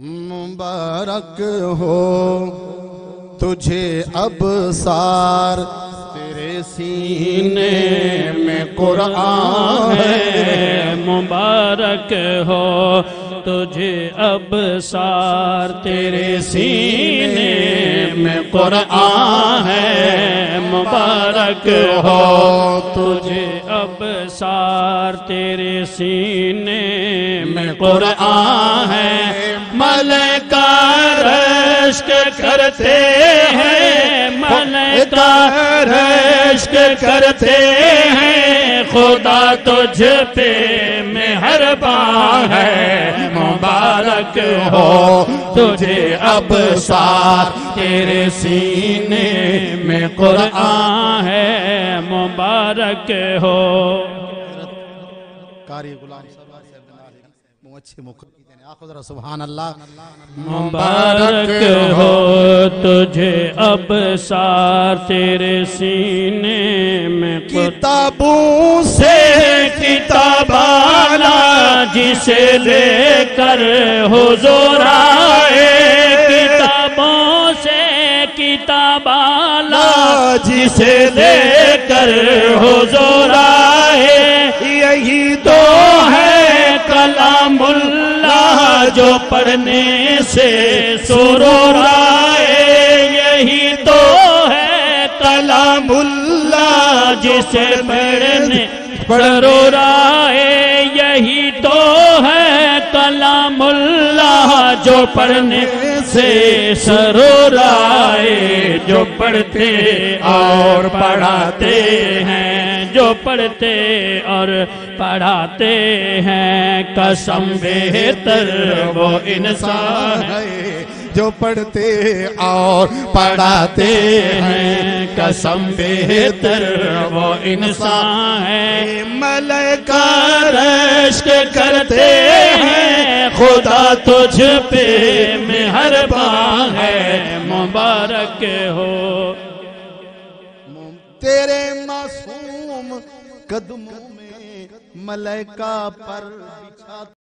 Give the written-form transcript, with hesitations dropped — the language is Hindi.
मुबारक हो तुझे अब सार, तेरे सीने में कुरान है। मुबारक हो तुझे अब सार, तेरे सीने में कुरान है। मुबारक हो तुझे अब सार, तेरे सीने में कुरान है। मलका रश्क करते हैं, मलका रश्क करते हैं, खुदा तुझ पे मेहरबान है। मुबारक हो तुझे अब सार, तेरे सीने में कुरान है। मुबारक हो कारी गुलाम अच्छे मुख सुभान अल्लाह। मुबारक हो तुझे अब सार, तेरे सीने में किताबों से किताब आला, जिसे लेकर हुजूर आए। किताबों से किताब आला, जिसे लेकर हुजूर आए। यही तो है कलामुल्लाह, जो पढ़ने से सुरूर आए। यही तो है कलामुल्लाह, जिसे पढ़ने सुरूर आए। यही तो है कलामुल्लाह, जो पढ़ने से सुरूर आए। जो पढ़ते और पढ़ाते हैं, जो पढ़ते और पढ़ाते हैं, कसम बेहतर वो इंसान है। जो पढ़ते और पढ़ाते हैं, कसम बेहतर वो इंसान है। मलका रश्क करते हैं, खुदा तुझ पे मेहरबान है। मुबारक हो तेरे मासूम कदमों में मलका पर बिछा